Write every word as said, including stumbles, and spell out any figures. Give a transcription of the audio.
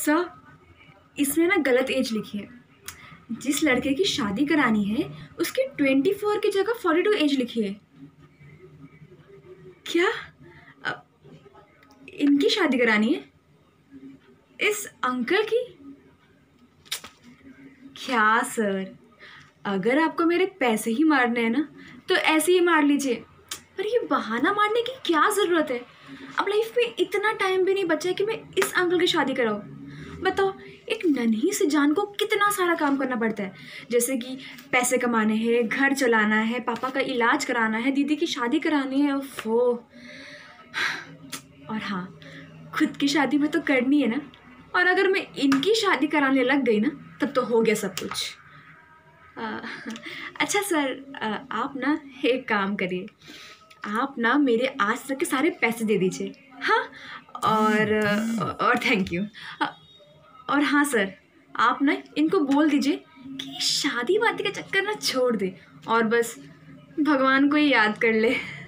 Sir, इसमें ना गलत एज लिखी है। जिस लड़के की शादी करानी है उसकी ट्वेंटी फोर की जगह फोर्टी टू एज लिखी है। क्या अ, इनकी शादी करानी है इस अंकल की? क्या सर, अगर आपको मेरे पैसे ही मारने हैं ना तो ऐसे ही मार लीजिए, पर ये बहाना मारने की क्या ज़रूरत है? अब लाइफ में इतना टाइम भी नहीं बचा है कि मैं इस अंकल की शादी कराऊँ। बताओ, एक नन्ही सी जान को कितना सारा काम करना पड़ता है, जैसे कि पैसे कमाने हैं, घर चलाना है, पापा का इलाज कराना है, दीदी की शादी करानी है। ओफो। और हाँ, खुद की शादी में तो करनी है ना, और अगर मैं इनकी शादी कराने लग गई ना तब तो हो गया सब कुछ। आ, अच्छा सर, आ, आप ना एक काम करिए, आप ना मेरे आज तक के सारे पैसे दे दीजिए। हाँ, और और थैंक यू। और हाँ सर, आप ना इनको बोल दीजिए कि शादी वादी का चक्कर ना छोड़ दे और बस भगवान को ही याद कर ले।